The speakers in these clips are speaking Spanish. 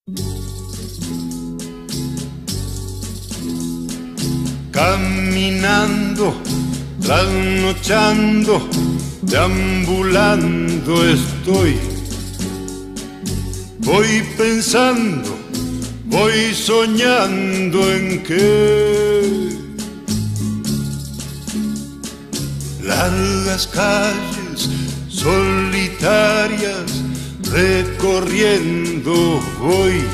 Caminando, trasnochando, deambulando estoy. Voy pensando, voy soñando en que largas calles solitarias recorriendo voy.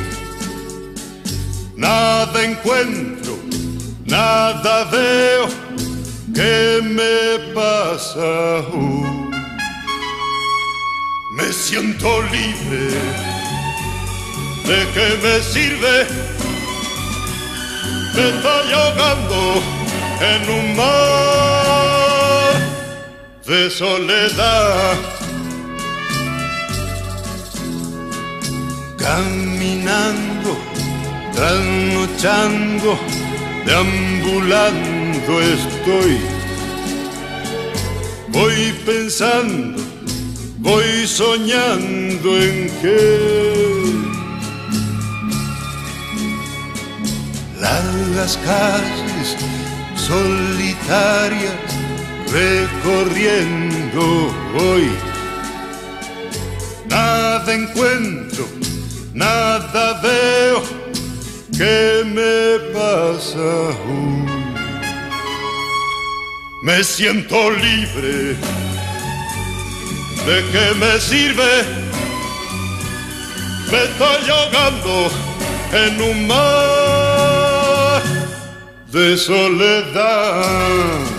Nada encuentro, nada veo, ¿qué me pasa hoy? Me siento libre, ¿de qué me sirve? Me estoy ahogando en un mar de soledad. Caminando, trasnochando, deambulando estoy. Voy pensando, voy soñando en que largas calles solitarias recorriendo voy. Nada encuentro, nada veo, ¿qué me pasa hoy? Me siento libre, ¿de qué me sirve? Me estoy ahogando en un mar de soledad.